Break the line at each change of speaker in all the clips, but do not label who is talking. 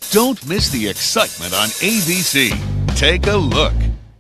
Don't miss the excitement on ABC. Take a look.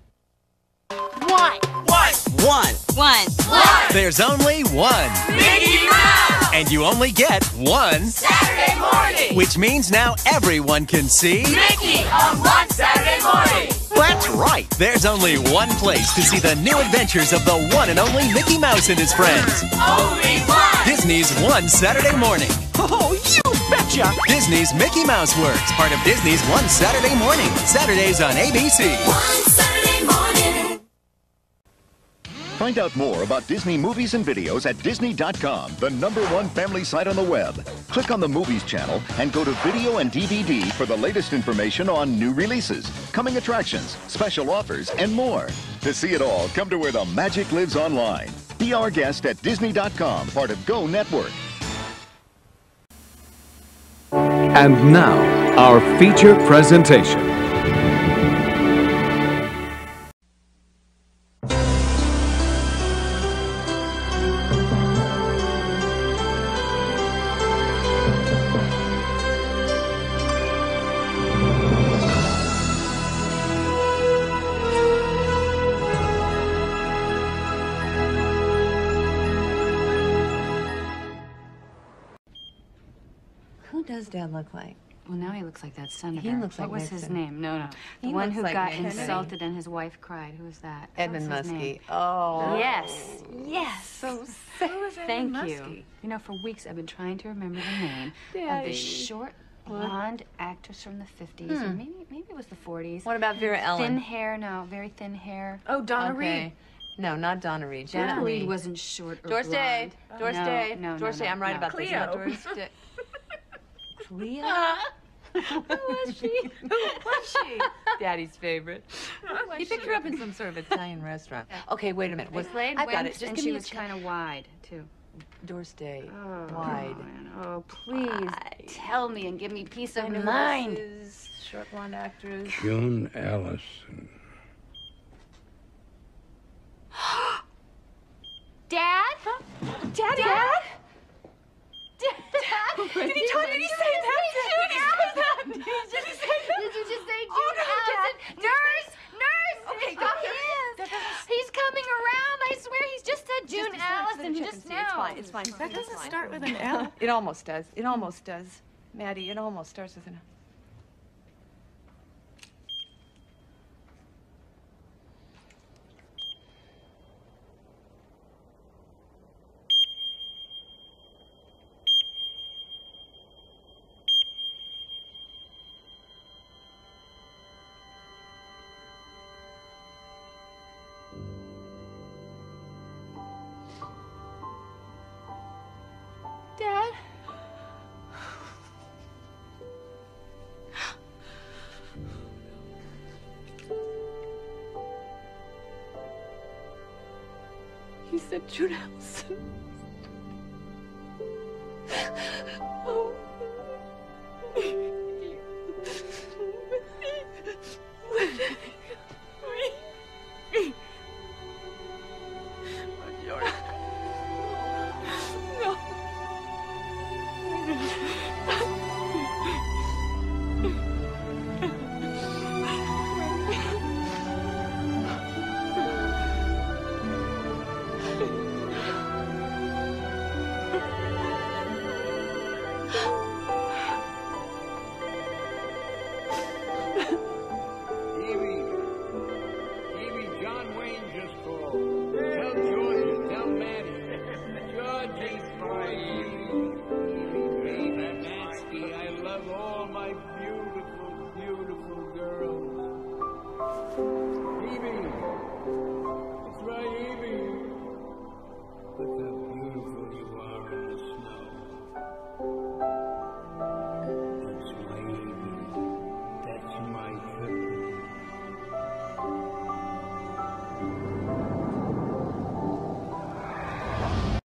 One.
There's only one.
Mickey Mouse!
And you only get one
Saturday morning!
which means now everyone can see
Mickey on one Saturday morning!
That's right. There's only one place to see the new adventures of the one and only Mickey Mouse and his friends.
Only one!
Disney's One Saturday Morning.
Oh, you betcha!
Disney's Mickey Mouse Works, part of Disney's One Saturday Morning. Saturdays on ABC.
One Saturday morning!
Find out more about Disney movies and videos at Disney.com, the #1 family site on the web. Click on the Movies channel and go to Video and DVD for the latest information on new releases, coming attractions, special offers, and more. To see it all, come to where the magic lives online. Be our guest at Disney.com, part of Go Network.
And now, our feature presentation.
Who does Dad look like?
Well, now he looks like that senator.
He looks like
What was his
Nixon.
name? No.
He
The one
looks
who
like
got
Nixon.
insulted and his wife cried. Who was that?
Edmund
What was his
Muskie.
name?
Oh.
Yes.
So
Thank you. You know, for weeks I've been trying to remember the name of
Daddy.
this short, blonde actress from the 50s. Or maybe it was the 40s.
What about Vera Ellen?
Thin hair. No, very thin hair.
Oh, Donna
Okay.
Reed.
No, not Donna Reed.
Janet
Janet
Reed
Reed.
wasn't short or
Doris Day.
blonde.
Doris Day.
No,
Doris Day. I'm right about this.
Cleo.
Not Doris Day. Cleo?
Who was she?
Who was she? Daddy's favorite. He picked her up in some sort of Italian restaurant. Okay, wait a minute.
They played
I've got
Wimps,
it. Just
and
give
she
me a
was kind of wide, too.
Doris Day.
Oh,
Wide.
Oh, please
Wide.
tell me and give me peace of
I know who
mind.
this is. Short blonde actress.
June Allison.
Dad? Dad? Dad?
Did he say that?
Did you just say June Allison? Nurse!
Okay,
It's
doctor.
him. He's coming around. I swear he's just said June Allison just now.
It's fine.
That doesn't start with an L.
It almost does. It almost does. Maddie, it almost starts with an...
Dad?
He said June Allison. Oh. No.
Evie, John Wayne just called. Tell Georgia, tell Maddie. Georgie's fine. Evie, Babe, Matsky, I love all my beautiful